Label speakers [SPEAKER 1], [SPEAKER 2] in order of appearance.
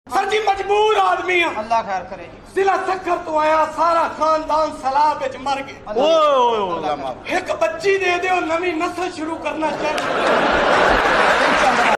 [SPEAKER 1] Sir जी मजबूर आदमी है।
[SPEAKER 2] अल्लाह खैर करे जी।
[SPEAKER 1] जिला सखर तो आया, सारा खानदान सलाब विच मर गया। एक बच्ची दे दो, नवी नस्ल शुरू करना चाहिए।